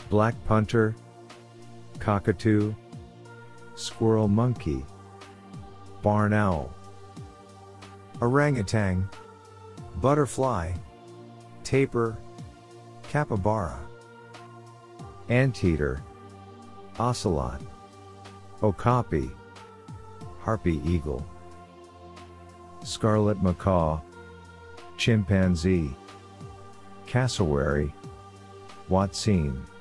black punter, cockatoo, squirrel monkey, barn owl, orangutan, butterfly, tapir, capybara, anteater, ocelot, okapi, harpy eagle, scarlet macaw, chimpanzee, cassowary, Hoatzin.